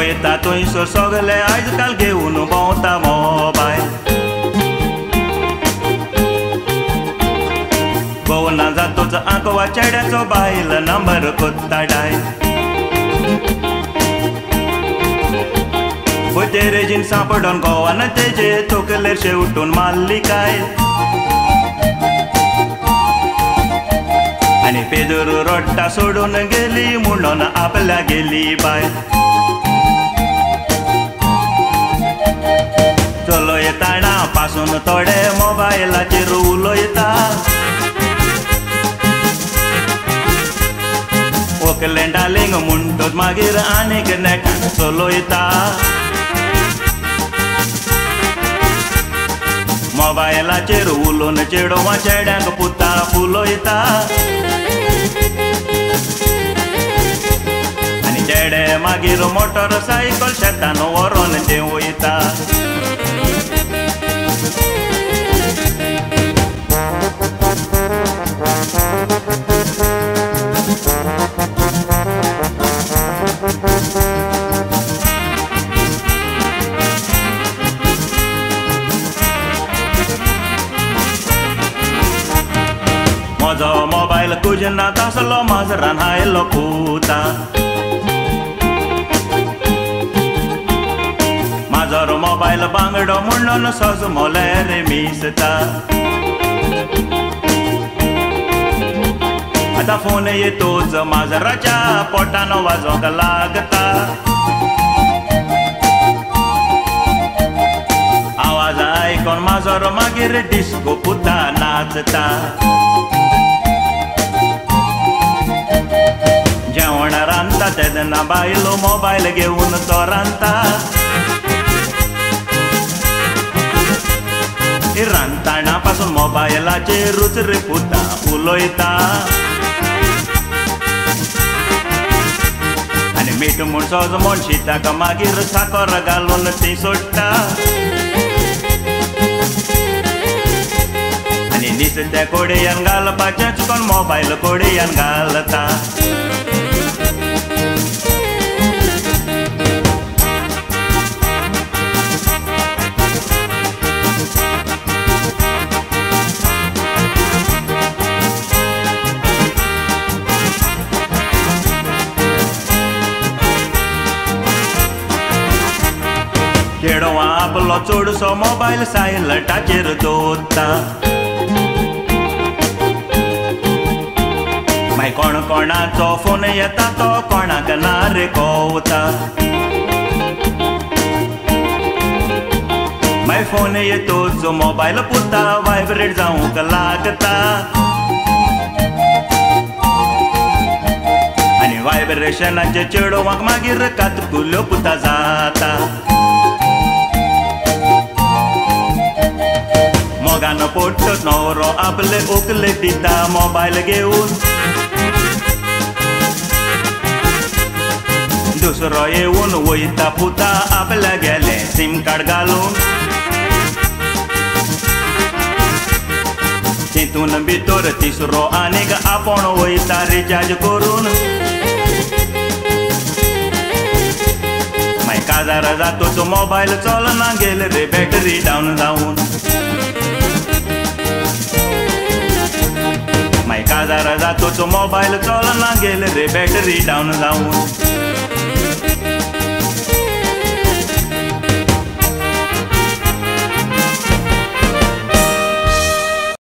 येता थंयसर सगळे आयज काल घेवन भोंवता मोबायल. भोवना जातोच आंकवा चेड्याचो बायल नंबर कोत्ता डायल. पयते रेजीन सांपडोन गोवान तेजे तकलेर शेवटून मारली काय. आनी पेदर रडटा सोडून गेली म्हणून आपल्या गेली बायल. चलयताना पासून थोडे मोबायलाचेर उलयता. ओकले डार्लिंग म्हणटोच मागीर आनीक नेटान चलयता. मोबायलाचेर उलोवन चेडवा चेड्यांक पुता फुलयता. आनी चेडे मागीर मोटरसायकल शेतान व्हरोन देंवयता. म्हजो मोबायल कुजनात आसलो माजरान आयलो पुता. माजर मोबायल बांगडो म्हणून सजमोलेर मिसता. आतां फोन येतोच माजराच्या पोटान वाजोंक लागता. आवाज आयकोन माजर मागीर डिस्को पुता नाचता. जेवण रांदता तेदना बायलो मोबायल घेवन तो रांदता. रांदताना पासून मोबायलाचेरूच रे पुता उलयता. आनी मीठ म्हूण सोज म्हूण शिताक मागीर साकर घालून ती सोडटा. आनी नुस्तें कोडयान घालपाचेंच कोण मोबायल कोडयान घालता. चेडवा आपलो चडसो मोबायल सायलंटाचेर दवरता. मागीर कोण कोणाचो फोन येता तो कोणाक ना रे कोवता. मागीर फोन येतोच मोबायल पुता वायब्रेट जावंक लागता. आनी वायब्रेशनाचे चेडवाक मागीर कातकुल्यो पुता जाता. मोगान पोट्टोच न्हवरो आपले ओकले दिता मोबायल घेवन. दुसरो येवन वयता पुता आपल्या गेले सीम कार्ड घालून. तितून भितर तिसरो आनीक आपूण वयता रिचार्ज करून. मागीर काजार जातोच मोबायल चलना गेले रे बॅटरी डावन जावन. मागीर काजार जातोच मोबायल चलना गेले रे बॅटरी डावन जावन.